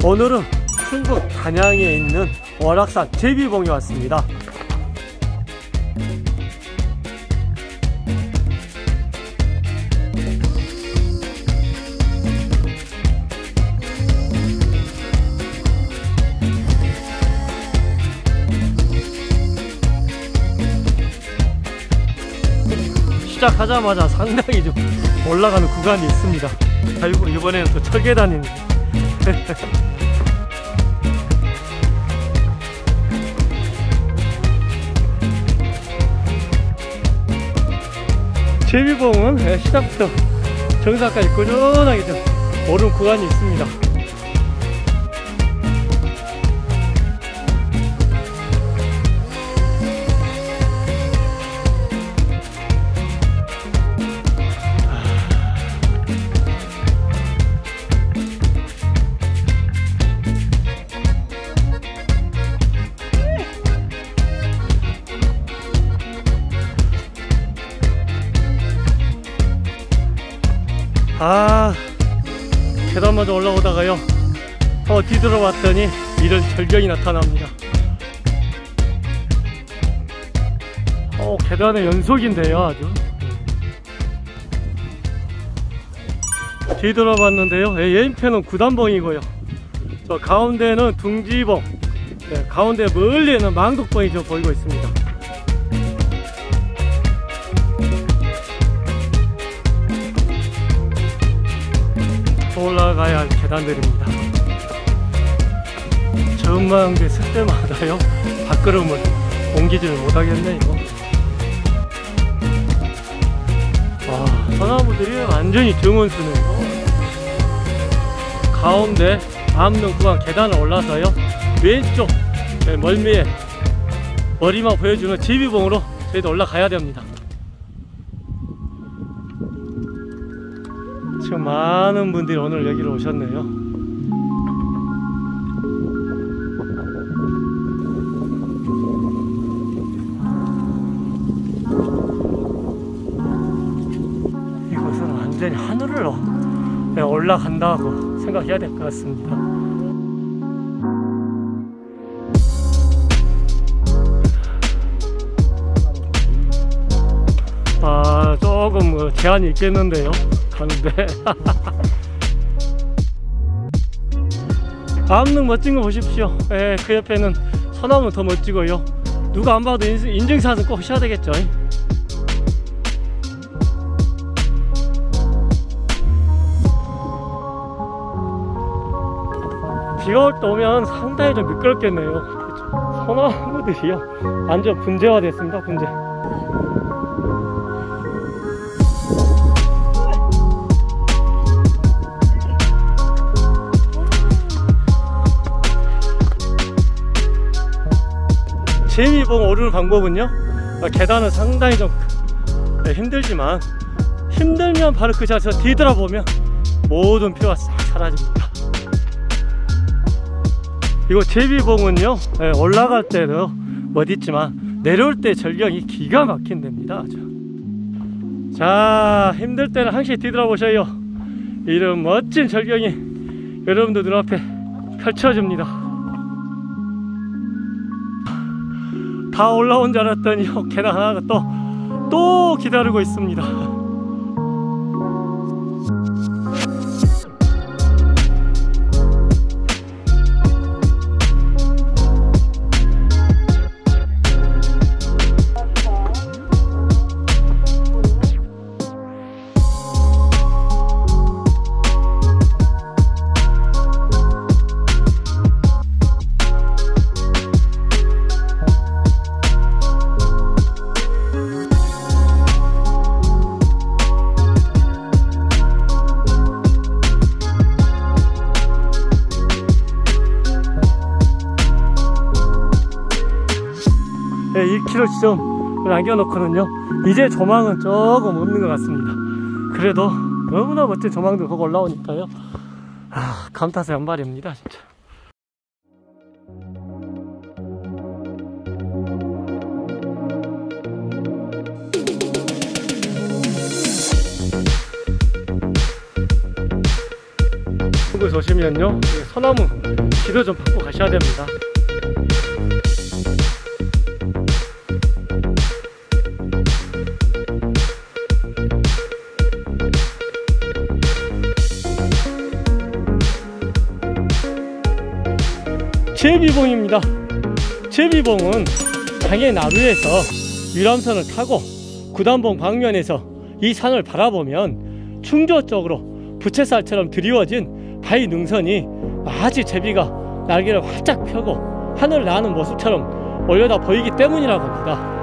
오늘은 충북 단양에 있는 월악산 제비봉에 왔습니다. 시작하자마자 상당히 좀 올라가는 구간이 있습니다. 아이고, 이번에는 또 철계단입니다. 제비봉은 시작부터 정상까지 꾸준하게 좀 오른 구간이 있습니다. 계단마저 올라오다가요 뒤돌아봤더니 이런 절경이 나타납니다. 계단의 연속인데요. 아주 뒤돌아봤는데요, 얘편은 9단봉이고요 저 가운데는 둥지봉, 가운데 멀리에는 망독봉이 좀 보이고 있습니다. 올라가야 할 계단들입니다. 전망대 쓸 때마다요 발걸음을 옮기지를 못하겠네요. 소나무들이 완전히 정원수네요. 가운데 암릉 구간 계단을 올라서요 왼쪽 멀미에 머리만 보여주는 제비봉으로 저희도 올라가야 됩니다. 지금 많은 분들이 오늘 여기로 오셨네요. 이곳은 완전히 하늘로 올라간다고 생각해야 될 것 같습니다. 조금 제한이 있겠는데요 가는데. 암릉 멋진 거 보십시오. 그 옆에는 소나무 더 멋지고요. 누가 안 봐도 인증샷은 꼭 하셔야 되겠죠. 비가 올 때 오면 상당히 좀 미끄럽겠네요. 소나무들이요 완전 분재화 됐습니다. 분재. 제비봉 오르는 방법은요, 계단은 상당히 좀 힘들지만 힘들면 바로 그 자리에서 뒤돌아보면 모든 피로가 싹 사라집니다. 이거 제비봉은요 올라갈 때도 멋있지만 내려올 때 절경이 기가 막힌 데입니다. 아주. 자, 힘들 때는 항상 뒤돌아보셔요. 이런 멋진 절경이 여러분들 눈앞에 펼쳐집니다. 다 올라온 줄 알았더니 계단 하나가 또 기다리고 있습니다. 네, 1km 지점을 남겨놓고는요 이제 조망은 조금 없는 것 같습니다. 그래도 너무나 멋진 조망들 보고 올라오니까요 감탄의 연발입니다 진짜. 이곳에 오시면요 소나무 기도 좀 받고 가셔야 됩니다. 제비봉입니다. 제비봉은 장의 나루에서 유람선을 타고 구단봉 방면에서 이 산을 바라보면 충조 쪽으로 부채살처럼 드리워진 바위 능선이 마치 제비가 날개를 활짝 펴고 하늘을 나는 모습처럼 올려다 보이기 때문이라고 합니다.